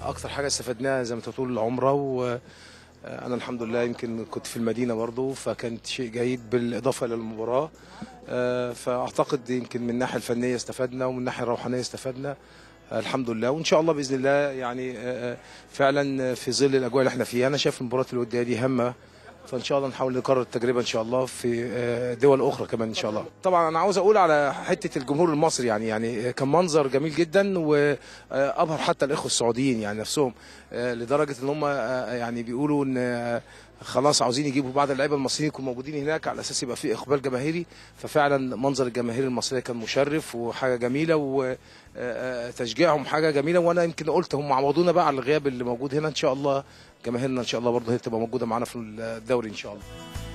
اكتر حاجه استفدناها زي ما انت بتقول العمره، وانا الحمد لله يمكن كنت في المدينه برضو، فكانت شيء جيد بالاضافه للمباراه. فاعتقد يمكن من الناحيه الفنيه استفدنا ومن الناحيه الروحانيه استفدنا الحمد لله، وان شاء الله باذن الله يعني فعلا في ظل الاجواء اللي احنا فيها انا شايف المباراه الوديه دي هامه، فان شاء الله نحاول نكرر التجربه ان شاء الله في دول اخرى كمان ان شاء الله. طبعا انا عاوز اقول على حته الجمهور المصري، يعني كان منظر جميل جدا، وابهر حتى الاخوه السعوديين يعني نفسهم، لدرجه ان هم يعني بيقولوا ان خلاص عاوزين يجيبوا بعض اللعيبه المصريين يكونوا موجودين هناك على اساس يبقى في اقبال جماهيري. ففعلا منظر الجماهير المصريه كان مشرف وحاجه جميله، وتشجيعهم حاجه جميله، وانا يمكن قلت هم عوضونا بقى على الغياب اللي موجود هنا. ان شاء الله جماهيرنا ان شاء الله برضه هي تبقى موجوده معانا في الدوري ان شاء الله.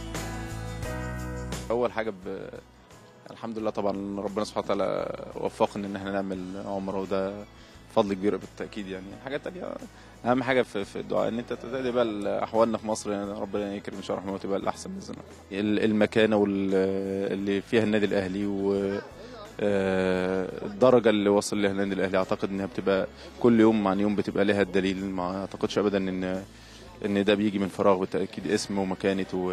اول حاجه الحمد لله طبعا ربنا سبحانه وتعالى وفقنا ان احنا نعمل عمره، وده فضل كبير بالتاكيد. يعني حاجه تانية اهم حاجه في الدعاء ان انت تدعي بقى احوالنا في مصر، يعني ربنا يكرم ان شاء الله وتبقى الاحسن باذن الله. المكانه اللي فيها النادي الاهلي الدرجه اللي وصل لها النادي الاهلي، اعتقد انها بتبقى كل يوم عن يوم بتبقى لها الدليل. ما اعتقدش ابدا ان ده بيجي من فراغ، بالتاكيد اسم ومكانه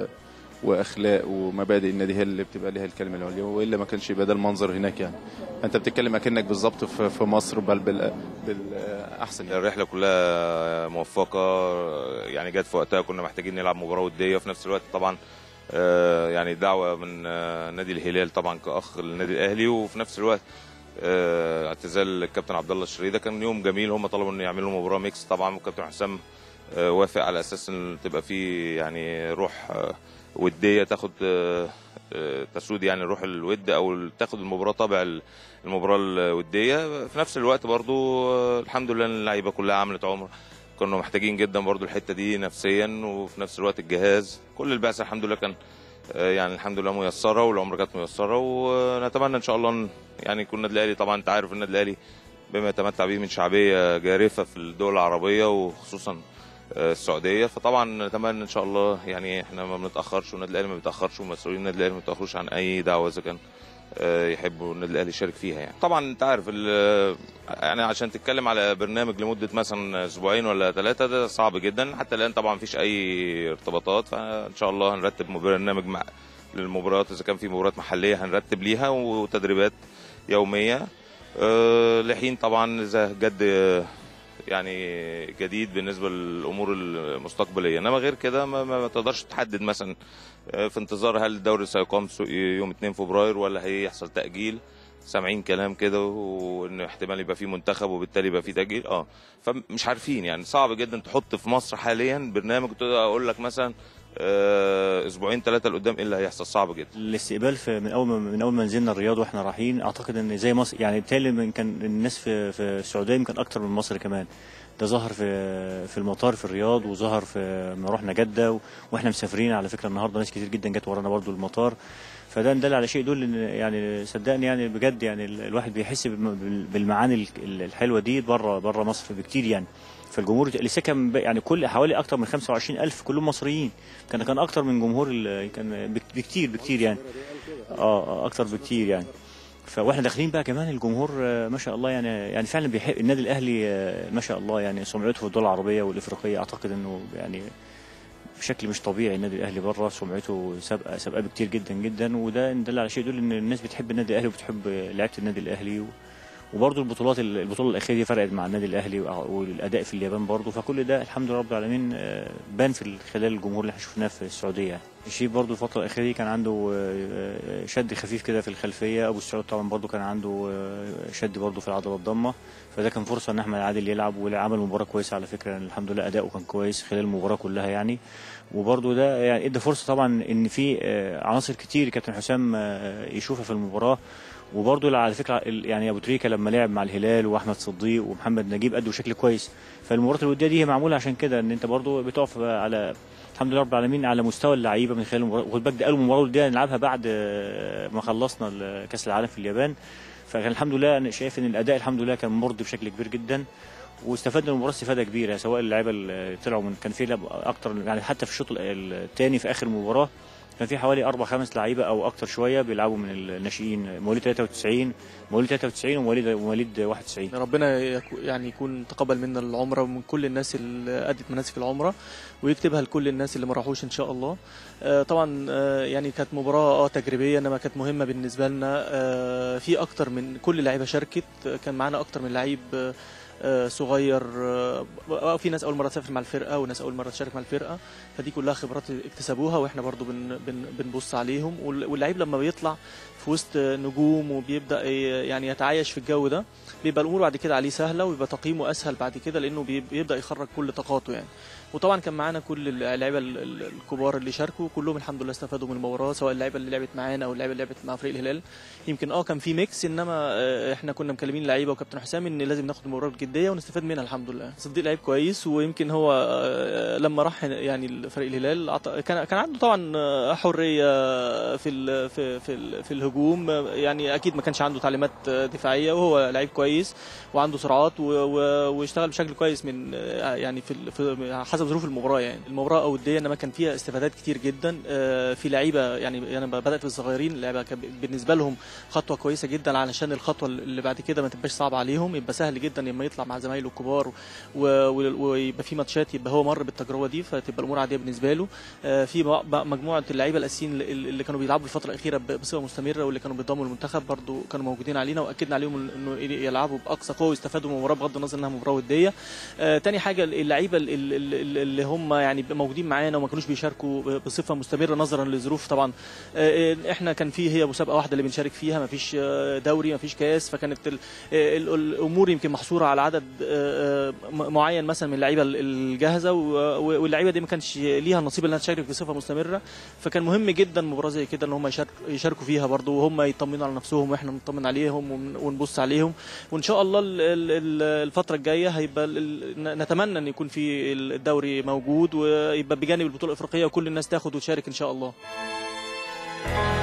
واخلاق ومبادئ النادي هي اللي بتبقى لها الكلمه العليا، والا ما كانش يبقى ده المنظر هناك. يعني انت بتتكلم اكنك بالظبط في مصر، بل بالاحسن. الرحله كلها موفقه، يعني جت في وقتها، كنا محتاجين نلعب مباراه وديه، وفي نفس الوقت طبعا يعني دعوه من نادي الهلال طبعا كاخ للنادي الاهلي، وفي نفس الوقت اعتزال الكابتن عبد الله الشريف. ده كان يوم جميل، هم طلبوا ان يعملوا مباراه ميكس طبعا، والكابتن حسام وافق على اساس ان تبقى في يعني روح وديه، تاخد تسود يعني روح الود، او تاخد المباراه طابع المباراه الوديه. في نفس الوقت برضو الحمد لله اللعيبه كلها عملت عمر، كنا محتاجين جدا برضو الحته دي نفسيا، وفي نفس الوقت الجهاز كل البعثه الحمد لله كان يعني الحمد لله ميسره، والعمر كانت ميسره، ونتمنى ان شاء الله يعني يكون النادي الاهلي، طبعا انت عارف النادي الاهلي بما يتمتع به من شعبيه جارفه في الدول العربيه وخصوصا السعوديه، فطبعا نتمنى ان شاء الله يعني احنا ما بنتاخرش، والنادي الاهلي ما بيتاخرش، ومسؤولين النادي الاهلي ما بيتاخروش عن اي دعوه اذا كان يحبوا النادي الاهلي يشارك فيها. يعني طبعا انت عارف يعني عشان تتكلم على برنامج لمده مثلا اسبوعين ولا 3 ده صعب جدا، حتى الان طبعا مفيش اي ارتباطات، فان شاء الله هنرتب برنامج للمباريات، اذا كان في مباريات محليه هنرتب ليها، وتدريبات يوميه لحين طبعا اذا جد يعني جديد بالنسبه للامور المستقبليه، انما غير كده ما تقدرش تحدد مثلا في انتظار هل الدوري سيقام يوم 2 فبراير ولا هيحصل تاجيل. سامعين كلام كده، وان احتمال يبقى فيه منتخب وبالتالي يبقى فيه تاجيل، فمش عارفين. يعني صعب جدا تحط في مصر حاليا برنامج اقول لك مثلا اسبوعين 3 لقدام ايه اللي هيحصل، صعب جدا. الاستقبال من اول ما نزلنا الرياض واحنا رايحين، اعتقد ان زي مصر، يعني بالتالي كان الناس في السعوديه يمكن اكتر من مصر كمان. ده ظهر في المطار في الرياض، وظهر لما رحنا جده، واحنا مسافرين على فكره النهارده ناس كتير جدا جت ورانا برضو المطار. فده دل على شيء يدل ان يعني صدقني يعني بجد يعني الواحد بيحس بالمعاني الحلوه دي بره مصر بكتير. يعني فالجمهور اللي سكن يعني حوالي اكتر من 25,000 كلهم مصريين، كان اكتر من جمهور كان بكتير يعني اكتر بكتير يعني. فاحنا داخلين بقى كمان الجمهور ما شاء الله يعني فعلا بيحب النادي الاهلي ما شاء الله. يعني سمعته في الدول العربيه والافريقيه اعتقد انه يعني بشكل مش طبيعي. النادي الاهلي بره سمعته سابقه بكتير جدا جدا، وده دل على شيء يدل ان الناس بتحب النادي الاهلي وبتحب لعيبه النادي الاهلي. وبرضه البطوله الاخيره دي فرقت مع النادي الاهلي، والاداء في اليابان برضه، فكل ده الحمد لله رب العالمين بان في خلال الجمهور اللي احنا شفناه في السعوديه. الشيء برضه الفتره الاخيره دي كان عنده شد خفيف كده في الخلفيه. ابو السعود طبعا برضه كان عنده شد برضه في العضله الضمه، فده كان فرصه ان احمد عادل يلعب، وعمل مباراه كويسه على فكره. يعني الحمد لله اداؤه كان كويس خلال المباراه كلها يعني. وبرضه ده يعني ادى فرصه طبعا ان في عناصر كتير كابتن حسام يشوفها في المباراه. وبرضه على فكره يعني ابو تريكه لما لعب مع الهلال، واحمد صديق ومحمد نجيب ادوا بشكل كويس. فالمباراه الوديه دي هي معموله عشان كده، ان انت برضه بتقف على الحمد لله رب العالمين على مستوى اللعيبه من خلال المباراه. وخد بالك ده قالوا المباراه الوديه نلعبها بعد ما خلصنا كاس العالم في اليابان. فكان الحمد لله انا شايف ان الاداء الحمد لله كان مرضي بشكل كبير جدا، واستفدنا من المباراه استفاده كبيره، سواء اللعيبه اللي طلعوا كان في لعب اكتر يعني. حتى في الشوط الثاني في اخر المباراه كان في حوالي 4 5 لعيبه او اكتر شويه بيلعبوا من الناشئين، مواليد 93 ومواليد 91. ربنا يعني يكون تقبل منا العمره ومن كل الناس اللي ادت مناسك العمره، ويكتبها لكل الناس اللي ما راحوش ان شاء الله. طبعا يعني كانت مباراه تجريبيه انما كانت مهمه بالنسبه لنا. في اكتر من كل لعيبه شاركت، كان معانا اكتر من لعيب صغير، في ناس اول مره تسافر مع الفرقه وناس اول مره تشارك مع الفرقه، فدي كلها خبرات اكتسبوها واحنا برضو بنبص عليهم. واللعيب لما بيطلع في وسط نجوم وبيبدا يعني يتعايش في الجو ده، بيبقى الامور بعد كده عليه سهله ويبقى تقييمه اسهل بعد كده، لانه بيبدا يخرج كل طاقاته يعني. وطبعا كان معانا كل اللعيبه الكبار اللي شاركوا كلهم الحمد لله استفادوا من المباراه، سواء اللعيبه اللي لعبت معانا او اللعيبه اللي لعبت مع فريق الهلال. يمكن كان في ميكس، انما احنا كنا مكلمين اللعيبه وكابتن حسام ان لازم ناخد المباراه بجديه ونستفاد منها الحمد لله. صديق لعيب كويس، ويمكن هو لما راح يعني فريق الهلال كان عنده طبعا حريه في الهجوم، يعني اكيد ما كانش عنده تعليمات دفاعيه، وهو لعيب كويس وعنده سرعات واشتغل بشكل كويس من يعني في حسب ظروف المباراه. يعني المباراه وديه انما كان فيها استفادات كتير جدا. في لعيبه يعني انا بدات بالصغيرين، اللعيبه بالنسبه لهم خطوه كويسه جدا علشان الخطوه اللي بعد كده ما تبقاش صعبه عليهم، يبقى سهل جدا لما يطلع مع زمايله الكبار ويبقى في ماتشات يبقى هو مر بالتجربه دي، فتبقى الامور عاديه بالنسبه له. في مجموعه اللعيبه الاساسيين اللي كانوا بيلعبوا الفتره الاخيره بصفه مستمره واللي كانوا بينضموا للمنتخب برضو كانوا موجودين علينا، واكدنا عليهم انه يلعبوا باقصى قوه ويستفادوا من المباراه بغض النظر انها مباراه وديه. تاني حاجه اللعيبه اللي هم يعني موجودين معانا وما كانوش بيشاركوا بصفه مستمره نظرا لظروف طبعا. احنا كان هي مسابقه واحده اللي بنشارك فيها، ما فيش دوري ما فيش كاس، فكانت الامور يمكن محصوره على عدد معين مثلا من اللعيبه الجاهزه، واللعيبه دي ما كانش ليها النصيب انها تشارك بصفه مستمره، فكان مهم جدا مباراه زي كده ان هم يشاركوا فيها برضو، وهم يطمنوا على نفسهم واحنا نطمن عليهم ونبص عليهم. وان شاء الله الفتره الجايه هيبقى نتمنى ان يكون في الدوري موجود ويبقى بجانب البطوله الافريقيه وكل الناس تاخد وتشارك ان شاء الله.